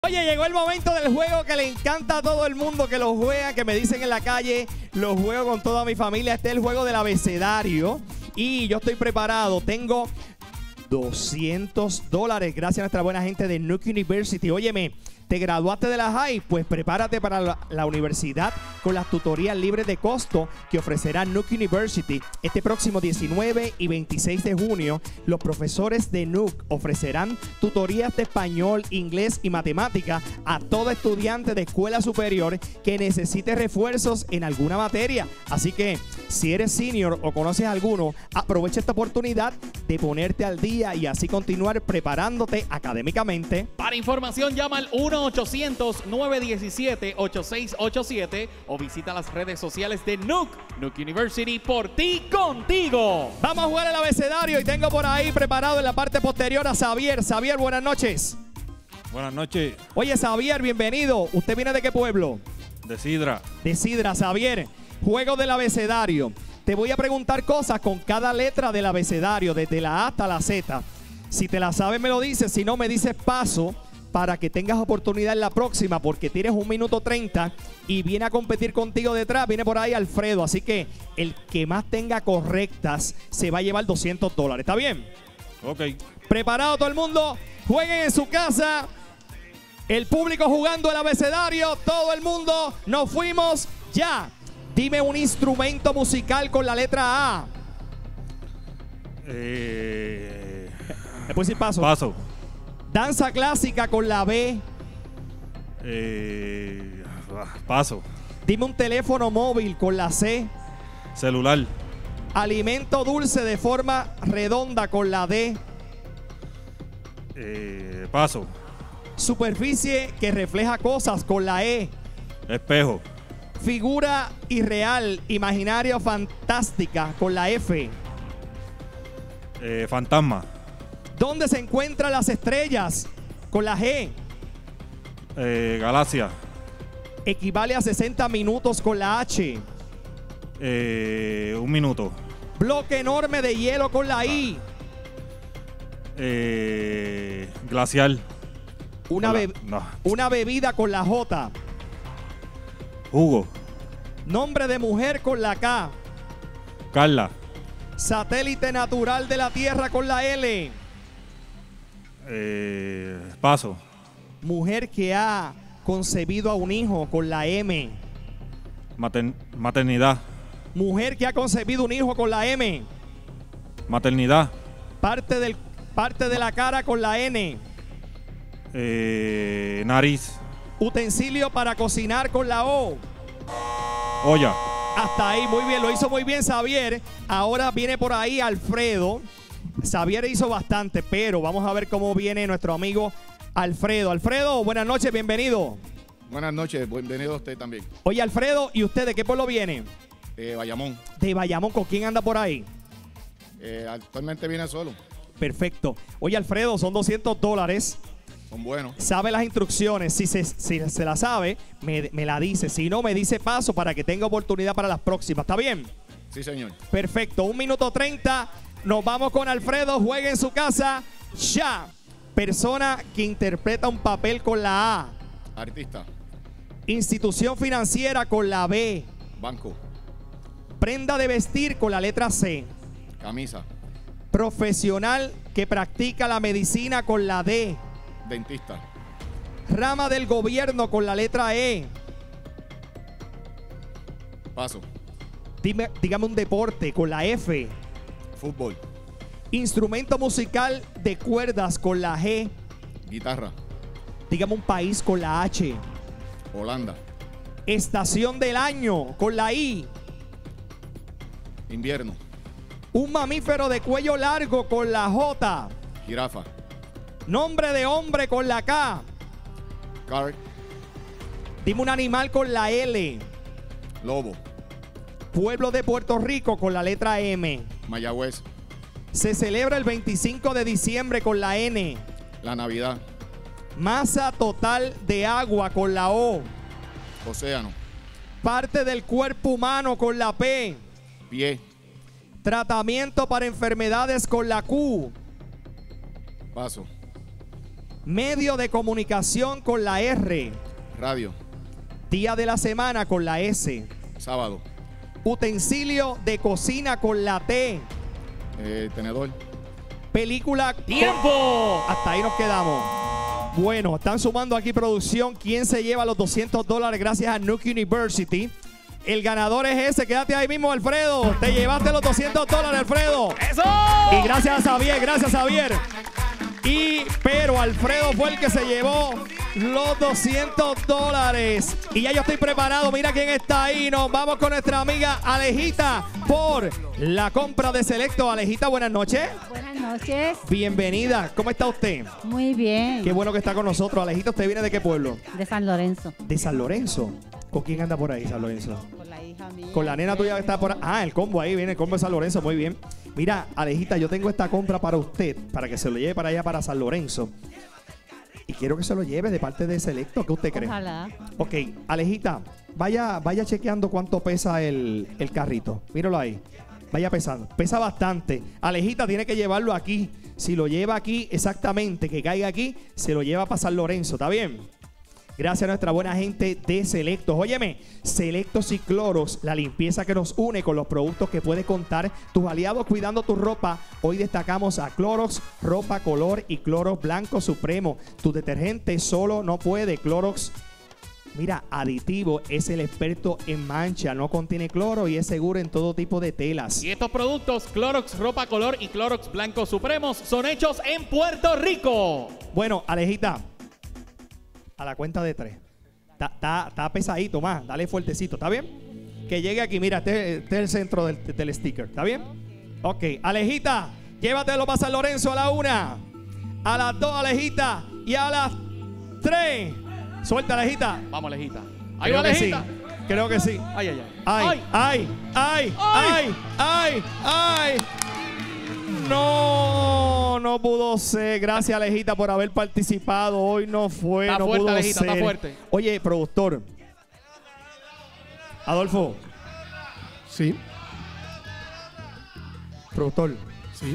Oye, llegó el momento del juego que le encanta a todo el mundo que lo juega, que me dicen en la calle, lo juego con toda mi familia. Este es el juego del abecedario y yo estoy preparado. Tengo $200 gracias a nuestra buena gente de Nuke University. Óyeme, ¿te graduaste de la high? Pues prepárate para la universidad con las tutorías libres de costo que ofrecerá Nuke University. Este próximo 19 y 26 de junio, los profesores de Nuke ofrecerán tutorías de español, inglés y matemática a todo estudiante de escuela superior que necesite refuerzos en alguna materia. Así que, si eres senior o conoces a alguno, aprovecha esta oportunidad de ponerte al día y así continuar preparándote académicamente. Para información, llama al 1-800-917-8687 o visita las redes sociales de Nuke University, por ti, contigo. Vamos a jugar el abecedario y tengo por ahí preparado en la parte posterior a Xavier. Xavier, buenas noches. Buenas noches. Oye, Xavier, bienvenido. ¿Usted viene de qué pueblo? De Sidra. De Sidra, Xavier. Juego del abecedario. Te voy a preguntar cosas con cada letra del abecedario, desde la A hasta la Z. Si te la sabes, me lo dices. Si no, me dices paso para que tengas oportunidad en la próxima, porque tienes 1 minuto 30 y viene a competir contigo detrás. Viene por ahí Alfredo. Así que el que más tenga correctas se va a llevar $200. ¿Está bien? Ok. ¿Preparado todo el mundo? Jueguen en su casa. El público jugando el abecedario. Todo el mundo. Nos fuimos ya. Dime un instrumento musical con la letra A. ¿Me puedes decir paso? Paso. Danza clásica con la B. Paso. Dime un teléfono móvil con la C. Celular. Alimento dulce de forma redonda con la D. Paso. Superficie que refleja cosas con la E. Espejo. Figura irreal, imaginaria o fantástica con la F. Fantasma. ¿Dónde se encuentran las estrellas? Con la G. Galaxia. Equivale a 60 minutos con la H. 1 minuto. Bloque enorme de hielo con la I. Glacial. Una bebida con la J. Jugo. Nombre de mujer con la K. Carla. Satélite natural de la Tierra con la L. Paso. Mujer que ha concebido a un hijo con la M. Maternidad. Mujer que ha concebido un hijo con la M. Maternidad. Parte de la cara con la N. Nariz. Utensilio para cocinar con la O. Olla. Hasta ahí, muy bien, lo hizo muy bien Xavier. Ahora viene por ahí Alfredo. Xavier hizo bastante, pero vamos a ver cómo viene nuestro amigo Alfredo. Alfredo, buenas noches, bienvenido. Buenas noches, bienvenido a usted también. Oye, Alfredo, ¿y usted de qué pueblo viene? Bayamón. De Bayamón, ¿con quién anda por ahí? Actualmente viene solo. Perfecto. Oye, Alfredo, son $200. Son buenos. Sabe las instrucciones. Si se la sabe, me la dice. Si no, me dice paso para que tenga oportunidad para las próximas. ¿Está bien? Sí, señor. Perfecto. 1 minuto 30. Nos vamos con Alfredo. Juegue en su casa. Ya. Persona que interpreta un papel con la A. Artista. Institución financiera con la B. Banco. Prenda de vestir con la letra C. Camisa. Profesional que practica la medicina con la D. Dentista. Rama del gobierno con la letra E. Paso. Dígame un deporte con la F. Fútbol. Instrumento musical de cuerdas con la G. Guitarra. Dígame un país con la H. Holanda. Estación del año con la I. Invierno. Un mamífero de cuello largo con la J. Jirafa. Nombre de hombre con la K. Car. Dime un animal con la L. Lobo. Pueblo de Puerto Rico con la letra M. Mayagüez. Se celebra el 25 de diciembre con la N. La Navidad. Masa total de agua con la O. Océano. Parte del cuerpo humano con la P. Pie. Tratamiento para enfermedades con la Q. Paso. Medio de comunicación con la R. Radio. Día de la semana con la S. Sábado. Utensilio de cocina con la T. Tenedor. Película. ¡Tiempo! Hasta ahí nos quedamos. Bueno, están sumando aquí producción. ¿Quién se lleva los $200 gracias a Nuke University? El ganador es ese. Quédate ahí mismo, Alfredo. Te llevaste los $200, Alfredo. ¡Eso! Y gracias a Javier, gracias a Javier. Pero Alfredo fue el que se llevó los $200. Y ya yo estoy preparado. Mira quién está ahí. Nos vamos con nuestra amiga Alejita por la compra de Selecto. Alejita, buenas noches. Buenas noches. Bienvenida. ¿Cómo está usted? Muy bien. Qué bueno que está con nosotros. Alejita, ¿usted viene de qué pueblo? De San Lorenzo. De San Lorenzo. ¿Con quién anda por ahí, San Lorenzo? Con la hija mía. Con la nena tuya que está por ahí. Ah, el combo ahí viene, el combo de San Lorenzo. Muy bien. Mira, Alejita, yo tengo esta compra para usted, para que se lo lleve para allá, para San Lorenzo. Y quiero que se lo lleve de parte de Selecto. ¿Qué usted cree? Ojalá. Ok, Alejita, vaya chequeando cuánto pesa el carrito. Míralo ahí. Vaya pesando. Pesa bastante. Alejita tiene que llevarlo aquí. Si lo lleva aquí exactamente, que caiga aquí, se lo lleva para San Lorenzo. ¿Está bien? Gracias a nuestra buena gente de Selectos. Óyeme, Selectos y Clorox, la limpieza que nos une con los productos que puedes contar. Tus aliados cuidando tu ropa. Hoy destacamos a Clorox, ropa color y Clorox blanco supremo. Tu detergente solo no puede. Clorox, mira, aditivo, es el experto en mancha. No contiene cloro y es seguro en todo tipo de telas. Y estos productos, Clorox Ropa Color y Clorox Blanco Supremos, son hechos en Puerto Rico. Bueno, Alejita, a la cuenta de 3. Está pesadito más. Dale fuertecito. ¿Está bien? Que llegue aquí. Mira, este es el centro del sticker. ¿Está bien? Ok. Alejita, llévatelo para San Lorenzo a la 1. A las 2, Alejita. Y a las 3. Suelta, Alejita. Vamos, Alejita. Ahí Creo va, que sí. Alejita. Creo que sí. Ay, ay, ay. Ay, ay, ay, ay, ay, ay. No pudo ser. Gracias, Alejita, por haber participado. Hoy no fue. Está no fuerte, pudo Alejita, ser. está fuerte. Oye, productor. Adolfo. Sí, Productor. sí.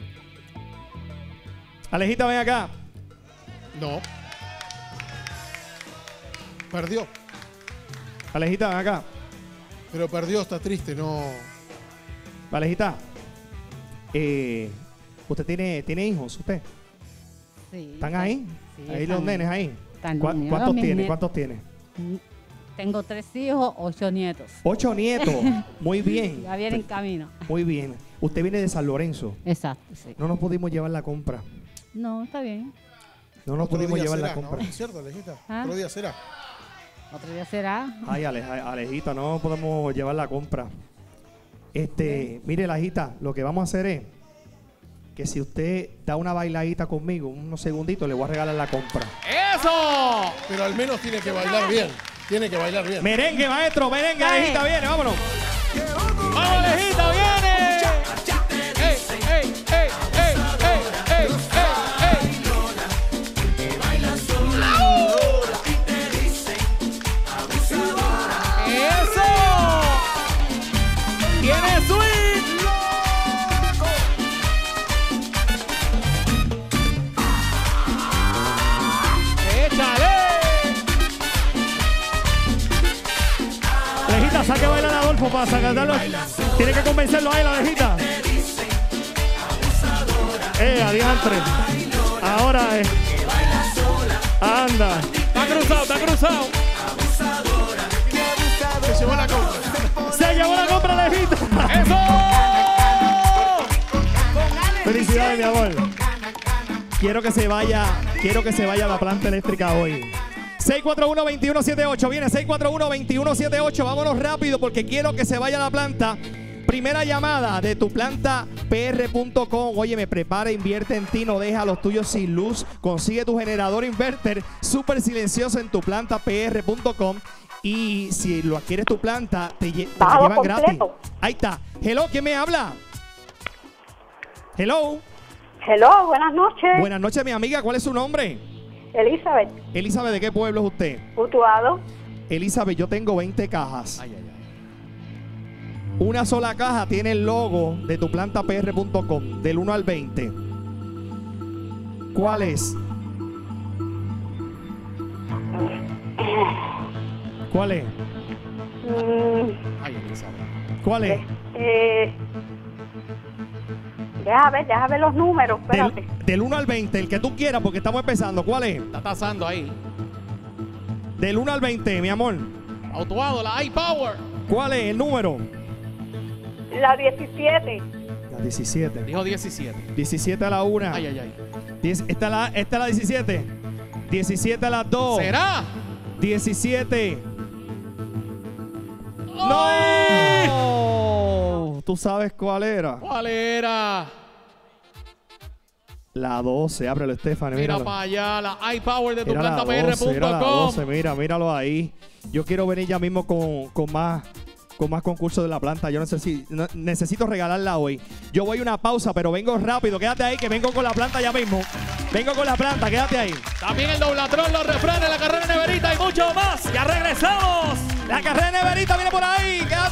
Alejita, ven acá. No. Perdió. Alejita, ven acá. Pero perdió, está triste, no. Alejita. ¿Usted tiene hijos? ¿Usted? Sí. ¿Están ahí? Sí, Ahí están los nenes ahí. están ¿Cuántos unidos, mis tiene? nietos. ¿Cuántos tiene? Tengo 3 hijos, 8 nietos. 8 nietos. Muy bien. Ya vienen en camino. Muy bien. Usted viene de San Lorenzo. Exacto, sí. No nos pudimos llevar la compra. No, está bien. No nos Otro pudimos día llevar la será, compra. ¿no? ¿Es cierto, Alejita? ¿Ah? Otro día será. Otro día será. Ay, Alejita, no podemos llevar la compra. Mire, Alejita, lo que vamos a hacer es que si usted da una bailadita conmigo, unos segunditos, le voy a regalar la compra. ¡Eso! Pero al menos tiene que bailar bien. Tiene que bailar bien. Merengue, maestro, merengue, Dale. Alejita, viene, vámonos. ¡Vamos, Alejita, viene! ¡Ey, ey, ey, ey, ey, ey, ey, ey! ¡Eso! ¡Tiene swing! ¡Échale! Alejita, saque a bailar a Adolfo para sacarlo. Tiene que convencerlo a él, Alejita. Adiantre. Ahora es. Anda. Está cruzado, está cruzado. Se llevó la compra. Se llevó la compra, Alejita. ¡Eso! Felicidades, mi amor. Quiero que se vaya a la planta eléctrica hoy. 641-2178. Viene 641-2178. Vámonos rápido porque quiero que se vaya a la planta. Primera llamada de tu planta pr.com. Oye, me prepara, invierte en ti, no deja a los tuyos sin luz. Consigue tu generador inverter súper silencioso en tu planta pr.com. Y si lo adquieres tu planta, te llevan gratis. Ahí está. Hello, ¿quién me habla? Hello. Hello, buenas noches. Buenas noches, mi amiga. ¿Cuál es su nombre? Elizabeth, Elizabeth, ¿de qué pueblo es usted? Utuado. Elizabeth, yo tengo 20 cajas. Ay, ay, ay. Una sola caja tiene el logo de tu planta pr.com del 1 al 20. ¿Cuál es? ¿Cuál es? Ay, Elizabeth. ¿Cuál es? Deja ver los números, espérate. Del 1 al 20, el que tú quieras, porque estamos empezando. ¿Cuál es? Está tasando ahí. Del 1 al 20, mi amor. Autuado, la iPower. ¿Cuál es el número? La 17. La 17. Dijo 17. 17 a la 1. Ay, ay, ay. Esta es la 17. 17 a las 2. ¿Será? 17. ¡Ay! ¡No! ¿Tú sabes cuál era? ¿Cuál era? La 12. Ábrelo, Stephanie. Mira Míralo. para allá, la iPower de Era la 12, era la tuplantapr.com. 12. Míralo ahí. Yo quiero venir ya mismo con más concursos de la planta. Yo necesito regalarla hoy. Yo voy a una pausa, pero vengo rápido. Quédate ahí, que vengo con la planta ya mismo. Vengo con la planta, quédate ahí. También el doblatrón, los refranes, la carrera neverita y mucho más. ¡Ya regresamos! La carrera de neverita viene por ahí. Quédate